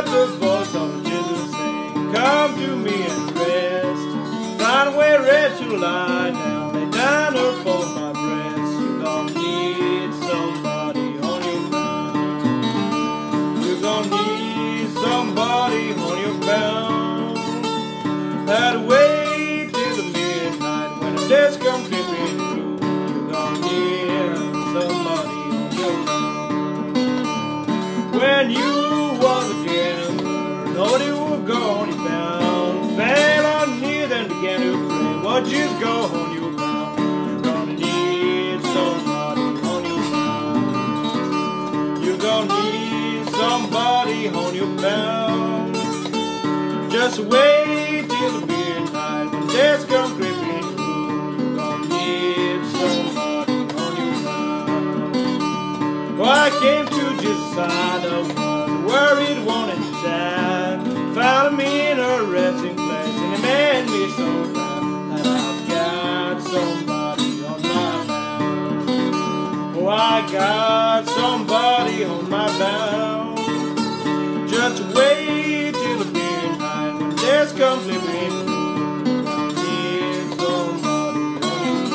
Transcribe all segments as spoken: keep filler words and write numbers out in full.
the voice of Jesus saying, come to me and rest. Find where red to lie down, lay down her for my breast. You're gonna need somebody on your bound. You're gonna need somebody on your bound. Had to wait till the midnight when the death comes creeping through. You're gonna need somebody on your bound. When you was a gambler, nobody would go on your bound. Fell on knee, then began to pray. What you go on your bound? You're gonna need somebody on your bound. You're gonna need somebody on your bound. Just wait till the midnight when death comes creeping through. You're gonna need somebody on your bound. Well, I came to Jesus side of one, worried, wanted to die. Found me in a resting place, and he made me so glad that I've got somebody on my bound. Oh, I got somebody on my bound. Just wait till the midnight when death comes living through. I need somebody on your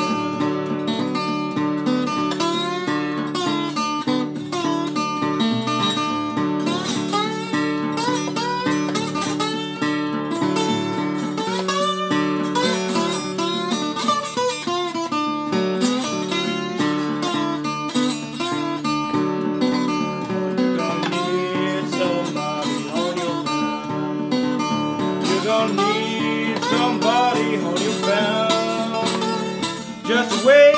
Gonna need somebody on your bound. Just wait